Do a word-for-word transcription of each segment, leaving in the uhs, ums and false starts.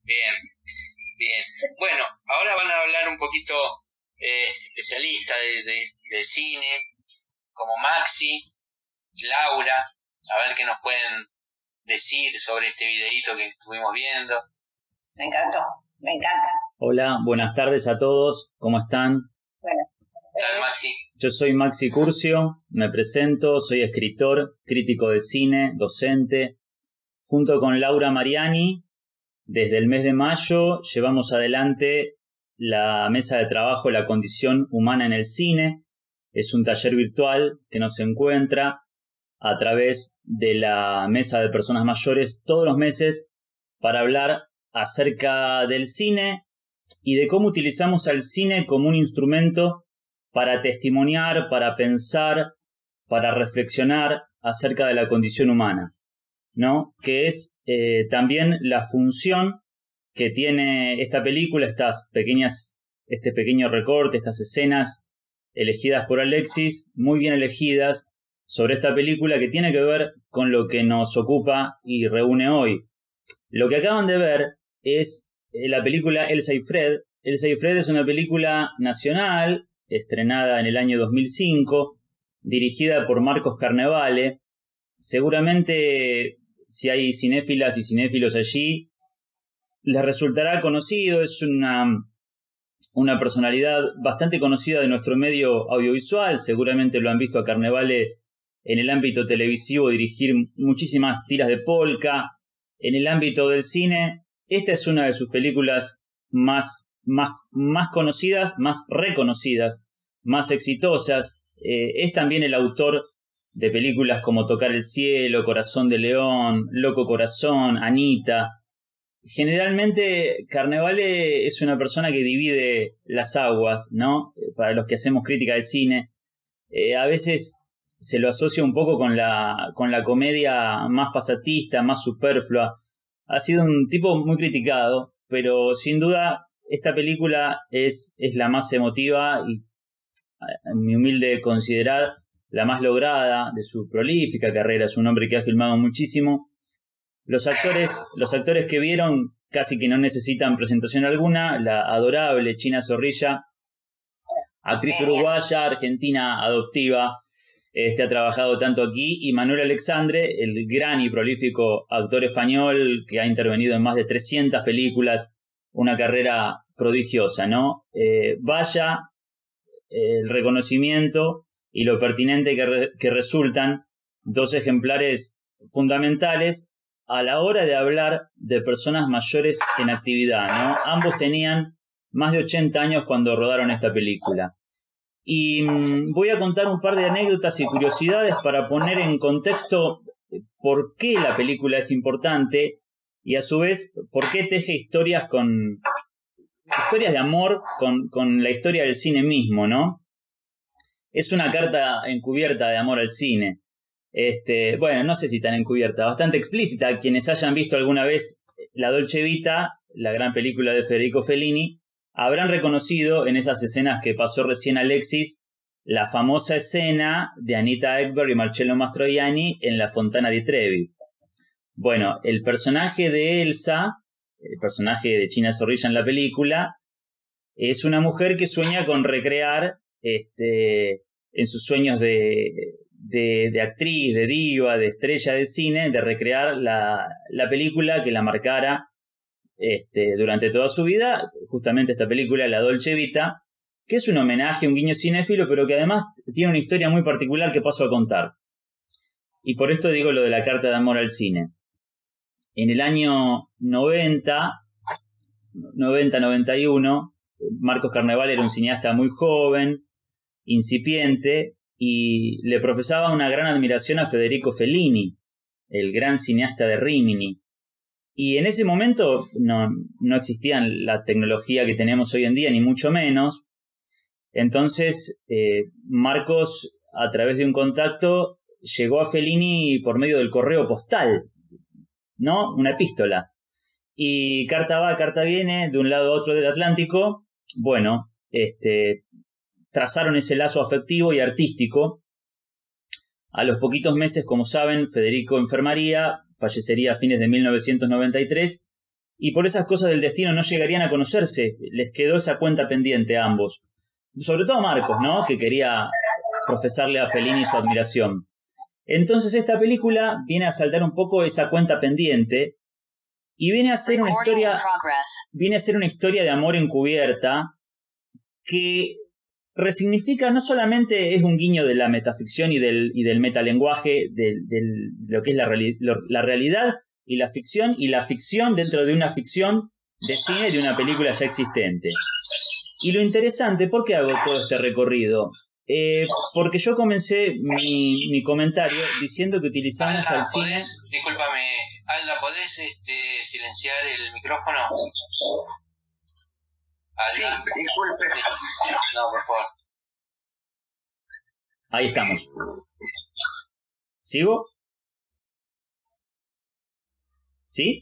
Bien, bien. Bueno, ahora van a hablar un poquito eh, especialistas de, de, de cine, como Maxi, Laura, a ver qué nos pueden decir sobre este videíto que estuvimos viendo. Me encantó, me encanta. Hola, buenas tardes a todos, ¿cómo están? Bueno, ¿Qué tal, Maxi? Yo soy Maxi Curcio, me presento, soy escritor, crítico de cine, docente. Junto con Laura Mariani, desde el mes de mayo llevamos adelante la mesa de trabajo La condición humana en el cine. Es un taller virtual que nos encuentra a través de la mesa de personas mayores todos los meses para hablar acerca del cine y de cómo utilizamos al cine como un instrumento para testimoniar, para pensar, para reflexionar acerca de la condición humana, ¿no? Que es eh, también la función que tiene esta película, estas pequeñas, este pequeño recorte, estas escenas elegidas por Alexis, muy bien elegidas, sobre esta película que tiene que ver con lo que nos ocupa y reúne hoy. Lo que acaban de ver es la película Elsa y Fred. Elsa y Fred es una película nacional, estrenada en el año dos mil cinco, dirigida por Marcos Carnevale. Seguramente, si hay cinéfilas y cinéfilos allí, les resultará conocido. Es una, una personalidad bastante conocida de nuestro medio audiovisual. Seguramente lo han visto a Carnevale en el ámbito televisivo dirigir muchísimas tiras de polka. En el ámbito del cine, esta es una de sus películas más, más, más conocidas, más reconocidas, más exitosas. Eh, es también el autor de películas como Tocar el cielo, Corazón de león, Loco corazón, Anita. Generalmente Carnevale es una persona que divide las aguas, ¿no? Para los que hacemos crítica de cine. Eh, a veces se lo asocia un poco con la, con la comedia más pasatista, más superflua. Ha sido un tipo muy criticado, pero sin duda esta película es, es la más emotiva y, en mi humilde considerar, la más lograda de su prolífica carrera. Es un hombre que ha filmado muchísimo. Los actores, los actores que vieron casi que no necesitan presentación alguna. La adorable China Zorrilla, actriz uruguaya, argentina adoptiva, este ha trabajado tanto aquí, y Manuel Alexandre, el gran y prolífico actor español que ha intervenido en más de trescientas películas, una carrera prodigiosa, ¿no? Eh, vaya eh, el reconocimiento y lo pertinente que, re, que resultan dos ejemplares fundamentales a la hora de hablar de personas mayores en actividad, ¿no? Ambos tenían más de ochenta años cuando rodaron esta película. Y mmm, voy a contar un par de anécdotas y curiosidades para poner en contexto por qué la película es importante y a su vez por qué teje historias con historias de amor con, con la historia del cine mismo, ¿no? Es una carta encubierta de amor al cine. Este, bueno, no sé si tan encubierta, bastante explícita. Quienes hayan visto alguna vez La Dolce Vita, la gran película de Federico Fellini, habrán reconocido en esas escenas que pasó recién Alexis la famosa escena de Anita Ekberg y Marcello Mastroianni en la Fontana di Trevi. Bueno, el personaje de Elsa, el personaje de China Zorrilla en la película, es una mujer que sueña con recrear este, en sus sueños de, de, de actriz, de diva, de estrella de cine, de recrear la, la película que la marcara Este, durante toda su vida, justamente esta película, La Dolce Vita, que es un homenaje, un guiño cinéfilo, pero que además tiene una historia muy particular que paso a contar. Y por esto digo lo de la carta de amor al cine. En el año noventa, noventa y uno, Marcos Carnevale era un cineasta muy joven, incipiente, y le profesaba una gran admiración a Federico Fellini, el gran cineasta de Rimini. Y en ese momento no, no existía la tecnología que tenemos hoy en día, ni mucho menos. Entonces, eh, Marcos, a través de un contacto, llegó a Fellini por medio del correo postal, ¿no? Una epístola. Y carta va, carta viene, de un lado a otro del Atlántico. Bueno, este, trazaron ese lazo afectivo y artístico. A los poquitos meses, como saben, Federico enfermaría, fallecería a fines de mil novecientos noventa y tres y por esas cosas del destino no llegarían a conocerse. Les quedó esa cuenta pendiente a ambos. Sobre todo a Marcos, ¿no? Que quería profesarle a Fellini su admiración. Entonces esta película viene a saltar un poco esa cuenta pendiente y viene a ser una historia, viene a ser una historia de amor encubierta que resignifica, no solamente es un guiño de la metaficción y del, y del metalenguaje, de, de lo que es la, reali lo, la realidad y la ficción, y la ficción dentro de una ficción de cine de una película ya existente. Y lo interesante, ¿por qué hago todo este recorrido? Eh, porque yo comencé mi, mi comentario diciendo que utilizamos Alda, al cine... ¿podés, discúlpame, Alda, ¿podés este, silenciar el micrófono? Sí, Alda. disculpe. No, por favor. Ahí estamos. ¿Sigo? ¿Sí?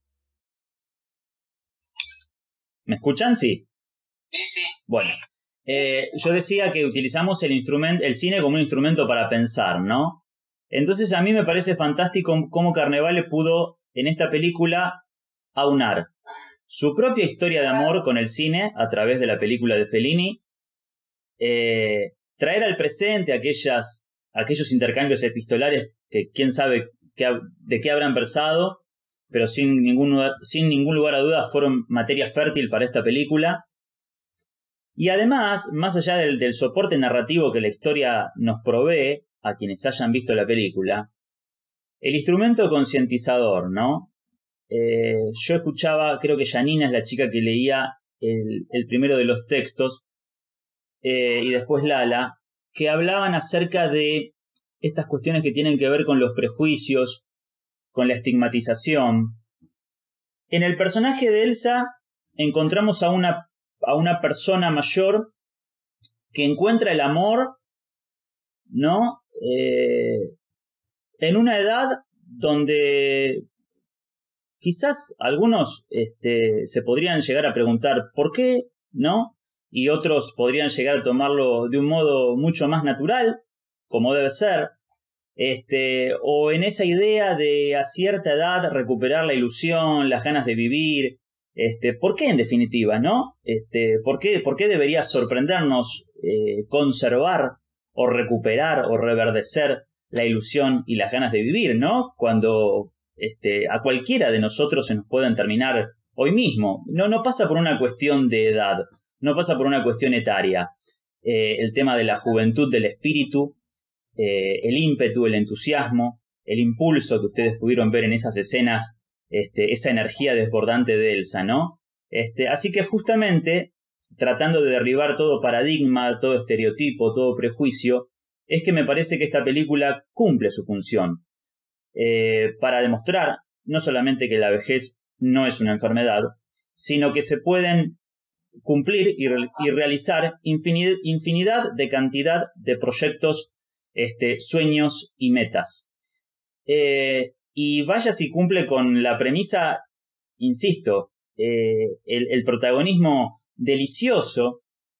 ¿Me escuchan? Sí. Sí, sí. Bueno, eh, yo decía que utilizamos el instrumento, el cine como un instrumento para pensar, ¿no? Entonces a mí me parece fantástico cómo Carnevale pudo en esta película aunar su propia historia de amor con el cine a través de la película de Fellini, eh, traer al presente aquellas, aquellos intercambios epistolares que quién sabe qué, de qué habrán versado, pero sin ningún, sin ningún lugar a dudas fueron materia fértil para esta película. Y además, más allá del, del soporte narrativo que la historia nos provee a quienes hayan visto la película, el instrumento concientizador, ¿no? Eh, yo escuchaba, creo que Janina es la chica que leía el, el primero de los textos, eh, y después Lala, que hablaban acerca de estas cuestiones que tienen que ver con los prejuicios, con la estigmatización. En el personaje de Elsa encontramos a una, a una persona mayor que encuentra el amor, ¿no? Eh, en una edad donde quizás algunos este, se podrían llegar a preguntar ¿por qué? ¿No? Y otros podrían llegar a tomarlo de un modo mucho más natural, como debe ser. Este, o en esa idea de a cierta edad recuperar la ilusión, las ganas de vivir. Este, ¿por qué en definitiva, no? Este, ¿por qué, por qué debería sorprendernos eh, conservar o recuperar o reverdecer la ilusión y las ganas de vivir, ¿no? Cuando este, a cualquiera de nosotros se nos pueden terminar hoy mismo. No, no pasa por una cuestión de edad, no pasa por una cuestión etaria. Eh, el tema de la juventud del espíritu, eh, el ímpetu, el entusiasmo, el impulso que ustedes pudieron ver en esas escenas, este, esa energía desbordante de Elsa, ¿no? Este, así que justamente, tratando de derribar todo paradigma, todo estereotipo, todo prejuicio, es que me parece que esta película cumple su función. Eh, para demostrar no solamente que la vejez no es una enfermedad, sino que se pueden cumplir y, re y realizar infinidad, infinidad de cantidad de proyectos, este, sueños y metas. Eh, y vaya si cumple con la premisa, insisto, eh, el, el protagonismo delicioso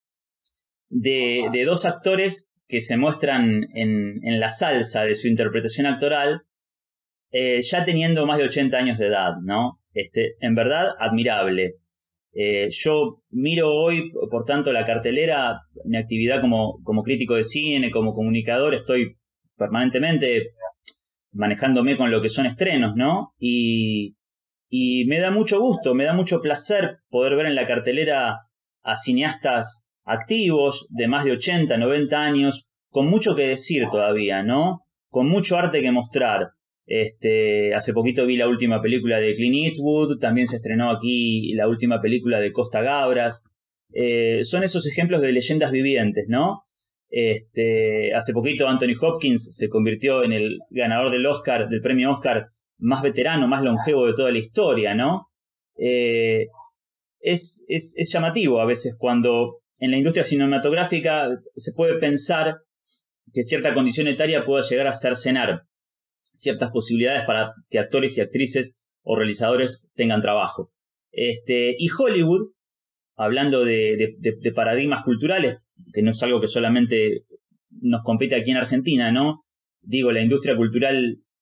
de, de dos actores que se muestran en, en la salsa de su interpretación actoral, eh, ya teniendo más de ochenta años de edad, ¿no? Este, en verdad, admirable. Eh, yo miro hoy, por tanto, la cartelera, mi actividad como, como crítico de cine, como comunicador, estoy permanentemente manejándome con lo que son estrenos, ¿no? Y, y me da mucho gusto, me da mucho placer poder ver en la cartelera a cineastas activos de más de ochenta, noventa años, con mucho que decir todavía, ¿no? Con mucho arte que mostrar. Este, hace poquito vi la última película de Clint Eastwood, también se estrenó aquí la última película de Costa Gabras. Eh, son esos ejemplos de leyendas vivientes, ¿no? Este, hace poquito Anthony Hopkins se convirtió en el ganador del Oscar, del premio Oscar más veterano, más longevo de toda la historia, ¿no? Eh, es, es, es llamativo a veces cuando en la industria cinematográfica se puede pensar que cierta condición etaria pueda llegar a cercenar ciertas posibilidades para que actores y actrices o realizadores tengan trabajo. Este, y Hollywood, hablando de, de, de, de paradigmas culturales, que no es algo que solamente nos compete aquí en Argentina, ¿no? Digo, la industria cultural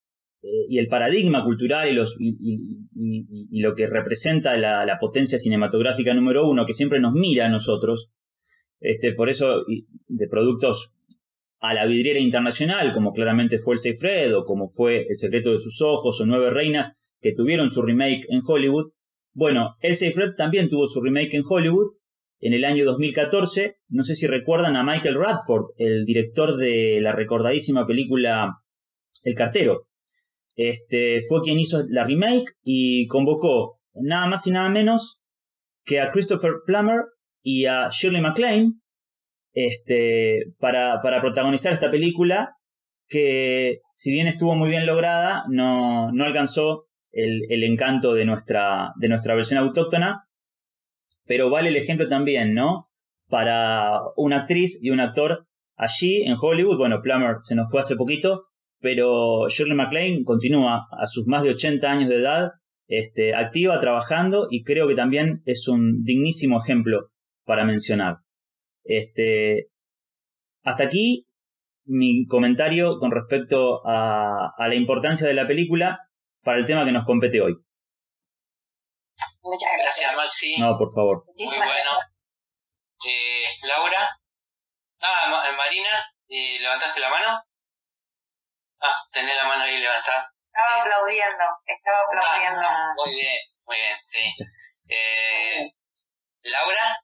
eh, y el paradigma cultural y, los, y, y, y, y lo que representa la, la potencia cinematográfica número uno, que siempre nos mira a nosotros, este, por eso de productos a la vidriera internacional, como claramente fue el Seyfried, o como fue El secreto de sus ojos, o Nueve reinas, que tuvieron su remake en Hollywood. Bueno, El Seyfried también tuvo su remake en Hollywood en el año dos mil catorce. No sé si recuerdan a Michael Radford, el director de la recordadísima película El cartero. Este, fue quien hizo la remake y convocó nada más y nada menos que a Christopher Plummer y a Shirley MacLaine este, para, para protagonizar esta película que, si bien estuvo muy bien lograda, no, no alcanzó el, el encanto de nuestra, de nuestra versión autóctona, pero vale el ejemplo también, ¿no? Para una actriz y un actor allí en Hollywood. Bueno, Plummer se nos fue hace poquito, pero Shirley MacLaine continúa a sus más de ochenta años de edad, este, activa, trabajando, y creo que también es un dignísimo ejemplo para mencionar. Este, hasta aquí mi comentario con respecto a, a la importancia de la película para el tema que nos compete hoy. Muchas gracias. Gracias, Maxi. No, por favor. Muy bueno. Eh, Laura. Ah, Ma- Marina, eh, ¿levantaste la mano? Ah, tenés la mano ahí levantada. Estaba aplaudiendo, estaba aplaudiendo. Ah, muy bien, muy bien, sí. Eh, Laura.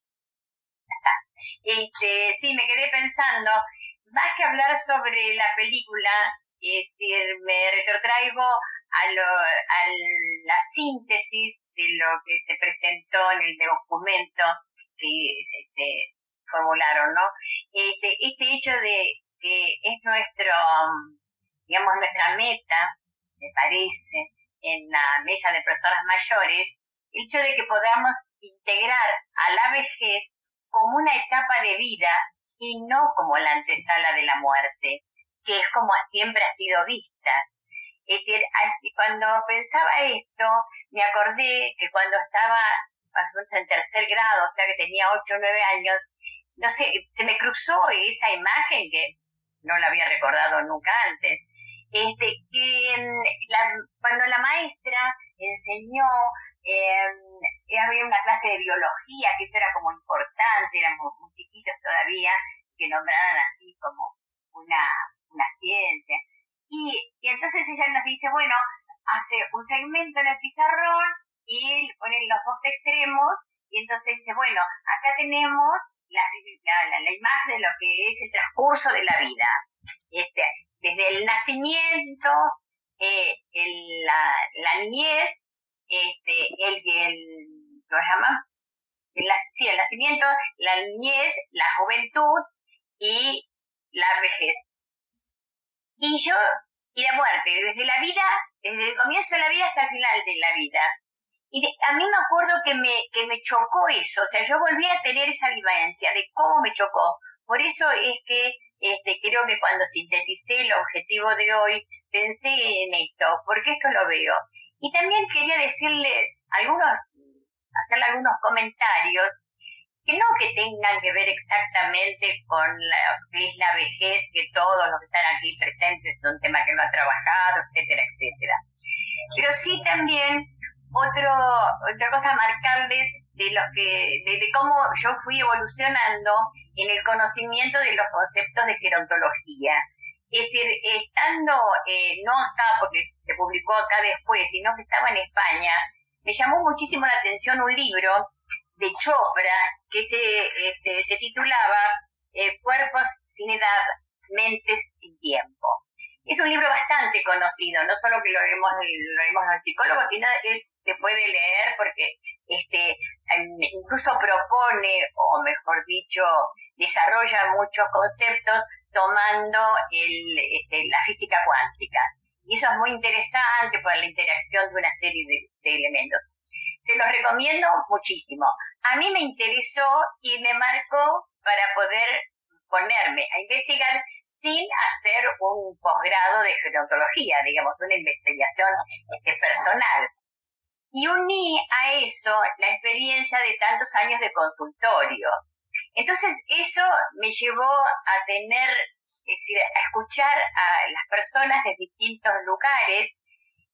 Este, sí, me quedé pensando, más que hablar sobre la película, es decir, me retrotraigo a, lo, a la síntesis de lo que se presentó en el documento que este, formularon, ¿no? Este, este hecho de que es nuestro, digamos, nuestra meta, me parece, en la mesa de personas mayores, el hecho de que podamos integrar a la vejez como una etapa de vida y no como la antesala de la muerte, que es como siempre ha sido vista. Es decir, cuando pensaba esto, me acordé que cuando estaba más o menos en tercer grado, o sea que tenía ocho o nueve años, no sé, se me cruzó esa imagen que no la había recordado nunca antes. Este, que la, cuando la maestra enseñó, eh, había una clase de biología, que eso era como importante, éramos muy chiquitos todavía, que nombraran así como una, una ciencia. Y, y entonces ella nos dice, bueno, hace un segmento en el pizarrón y ponen los dos extremos, y entonces dice, bueno, acá tenemos la, la, la imagen de lo que es el transcurso de la vida. Este, desde el nacimiento, eh, el, la, la niñez, este, el, el, ¿lo llama? El, sí, el nacimiento, la niñez, la juventud y la vejez. Y yo, y la muerte, desde la vida, desde el comienzo de la vida hasta el final de la vida. Y de, a mí me acuerdo que me, que me chocó eso, o sea, yo volví a tener esa vivencia de cómo me chocó. Por eso es que este, creo que cuando sinteticé el objetivo de hoy, pensé en esto, porque esto lo veo. Y también quería decirle algunos, hacerle algunos comentarios, que no que tengan que ver exactamente con la, que es la vejez, que todos los que están aquí presentes es un tema que no ha trabajado, etcétera, etcétera. Pero sí también otro, otra cosa marcarles de los que, de, de cómo yo fui evolucionando en el conocimiento de los conceptos de gerontología. Es decir, estando, eh, no acá porque se publicó acá después, sino que estaba en España, me llamó muchísimo la atención un libro de Chopra que se, este, se titulaba eh, Cuerpos sin edad, mentes sin tiempo. Es un libro bastante conocido, no solo que lo vemos, lo vemos los psicólogos, sino que se puede leer porque este, incluso propone, o mejor dicho, desarrolla muchos conceptos tomando el, este, la física cuántica. Y eso es muy interesante por la interacción de una serie de, de elementos. Se los recomiendo muchísimo. A mí me interesó y me marcó para poder ponerme a investigar sin hacer un posgrado de gerontología, digamos, una investigación este, personal. Y uní a eso la experiencia de tantos años de consultorio. Entonces eso me llevó a tener, es decir, a escuchar a las personas de distintos lugares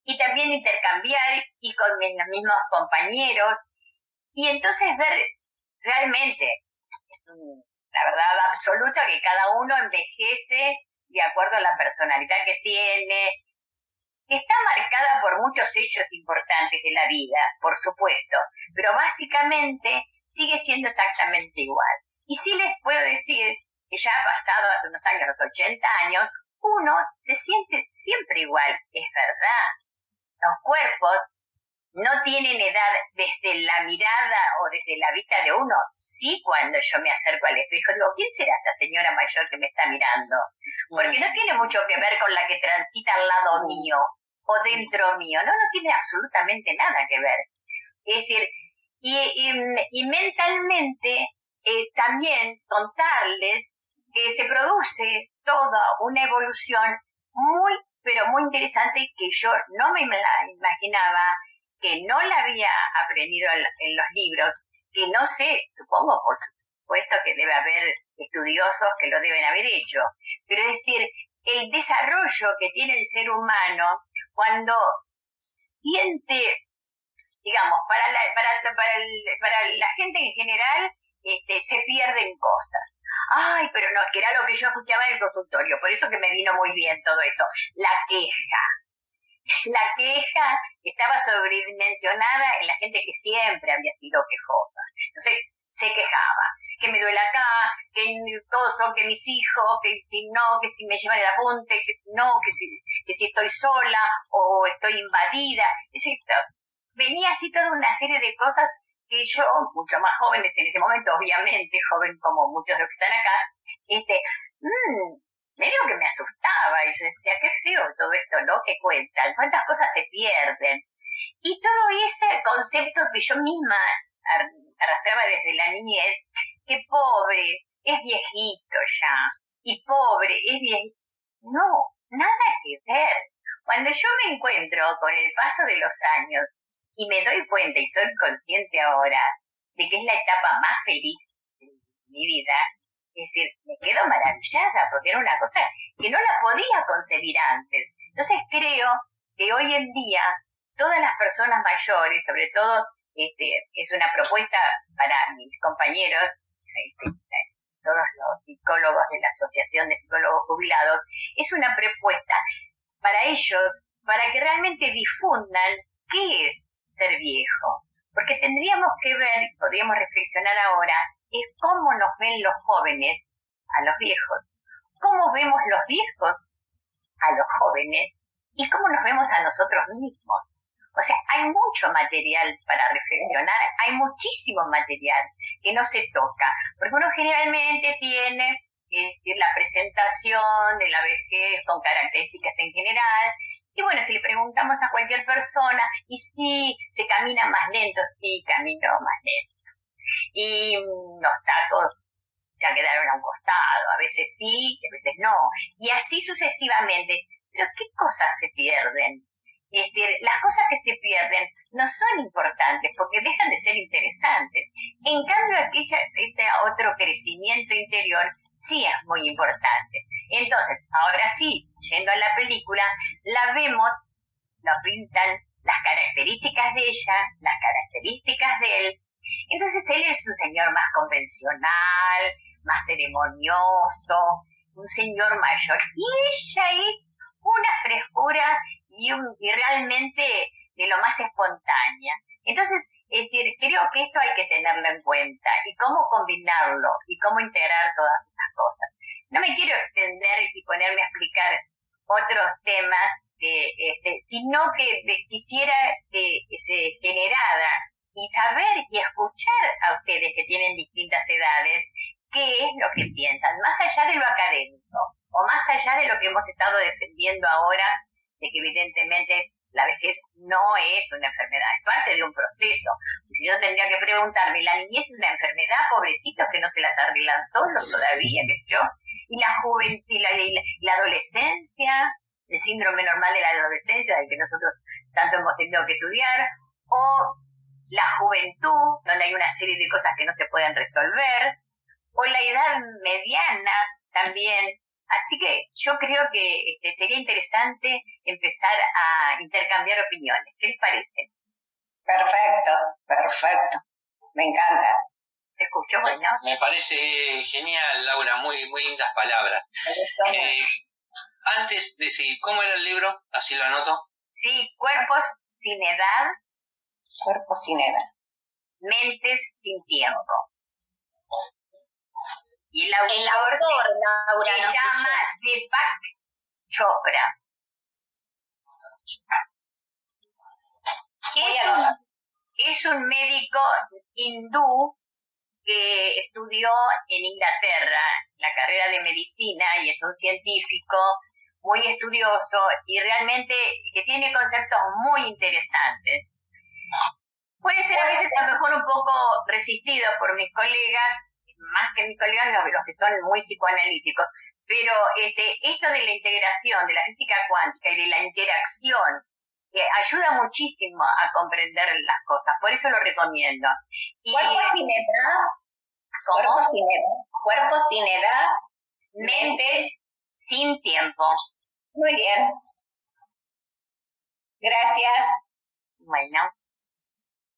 y también intercambiar y con mis, los mismos compañeros, y entonces ver realmente, es un, la verdad absoluta que cada uno envejece de acuerdo a la personalidad que tiene, que está marcada por muchos hechos importantes de la vida, por supuesto, pero básicamente sigue siendo exactamente igual. Y sí les puedo decir que ya ha pasado hace unos años, los ochenta años, uno se siente siempre igual, es verdad. Los cuerpos no tienen edad desde la mirada o desde la vista de uno. Sí, cuando yo me acerco al espejo, digo, ¿quién será esta señora mayor que me está mirando? Porque no tiene mucho que ver con la que transita al lado mío o dentro mío. No, no tiene absolutamente nada que ver. Es decir, y, y, y mentalmente eh, también contarles que se produce toda una evolución muy, pero muy interesante que yo no me la imaginaba, que no la había aprendido en los libros, que no sé, supongo por supuesto que debe haber estudiosos que lo deben haber hecho, pero es decir, el desarrollo que tiene el ser humano cuando siente, digamos, para la, para, para, el, para la gente en general, este, se pierden cosas. Ay, pero no, que era lo que yo escuchaba en el consultorio, por eso que me vino muy bien todo eso, la queja. La queja estaba sobredimensionada en la gente que siempre había sido quejosa. Entonces se quejaba, que me duele acá, que todos son, que mis hijos, que si no, que si me llevan el apunte, que no, que si, que si estoy sola o estoy invadida. Es decir, venía así toda una serie de cosas que yo, mucho más jóvenes en ese momento, obviamente, joven como muchos de los que están acá, este, mmm, medio que me asustaba y yo decía, qué feo todo esto, ¿no? Que cuentan, cuántas cosas se pierden. Y todo ese concepto que yo misma arrastraba desde la niñez, que pobre, es viejito ya, y pobre, es viejito. No, nada que ver. Cuando yo me encuentro con el paso de los años y me doy cuenta y soy consciente ahora de que es la etapa más feliz de mi vida, es decir, me quedo maravillada porque era una cosa que no la podía concebir antes. Entonces creo que hoy en día todas las personas mayores, sobre todo, este, es una propuesta para mis compañeros, este, todos los psicólogos de la Asociación de Psicólogos Jubilados, es una propuesta para ellos, para que realmente difundan qué es ser viejo. Porque tendríamos que ver, podríamos reflexionar ahora, es cómo nos ven los jóvenes a los viejos, cómo vemos los viejos a los jóvenes y cómo nos vemos a nosotros mismos. O sea, hay mucho material para reflexionar, hay muchísimo material que no se toca, porque uno generalmente tiene, es decir, la presentación de la vejez con características en general. Y bueno, si le preguntamos a cualquier persona, y sí, se camina más lento, sí, camino más lento. Y los tacos ya quedaron a un costado, a veces sí, a veces no. Y así sucesivamente. Pero ¿qué cosas se pierden? Es decir, las cosas que se pierden no son importantes porque dejan de ser interesantes. En cambio, aquella, ese otro crecimiento interior sí es muy importante. Entonces, ahora sí, yendo a la película, la vemos, nos pintan las características de ella, las características de él. Entonces, él es un señor más convencional, más ceremonioso, un señor mayor. Y ella es una frescura y, un, y realmente de lo más espontánea. Entonces, es decir, creo que esto hay que tenerlo en cuenta y cómo combinarlo y cómo integrar todas esas cosas. No me quiero extender y ponerme a explicar otros temas, que, este, sino que de, quisiera que, que se generara y saber y escuchar a ustedes que tienen distintas edades qué es lo que piensan, más allá de lo académico o más allá de lo que hemos estado defendiendo ahora, de que evidentemente la vejez no es una enfermedad, es parte de un proceso. Si yo tendría que preguntarme, ¿la niñez es una enfermedad? Pobrecitos que no se las arreglan solos todavía, que yo. Y la juventud, y la, y la, la adolescencia, el síndrome normal de la adolescencia, del que nosotros tanto hemos tenido que estudiar, o la juventud, donde hay una serie de cosas que no se pueden resolver, o la edad mediana también, Así que yo creo que este, sería interesante empezar a intercambiar opiniones. ¿Qué les parece? Perfecto, perfecto. Me encanta. ¿Se escuchó? Bueno. Me parece genial, Laura, muy, muy lindas palabras. Eh, antes de seguir, ¿cómo era el libro? Así lo anoto. Sí, Cuerpos sin edad. Cuerpos sin edad. Mentes sin tiempo. Y el autor, el autor Laura, se no llama Deepak Chopra. Es un, es un médico hindú que estudió en Inglaterra la carrera de medicina y es un científico muy estudioso y realmente que tiene conceptos muy interesantes. Puede ser a veces a lo mejor un poco resistido por mis colegas, más que mis colegas los, los que son muy psicoanalíticos, pero este, esto de la integración de la física cuántica y de la interacción que ayuda muchísimo a comprender las cosas, por eso lo recomiendo. Y, Cuerpos sin edad. Cuerpos sin edad. Cuerpos sin edad. Mentes sin tiempo. Muy bien. Gracias. Bueno.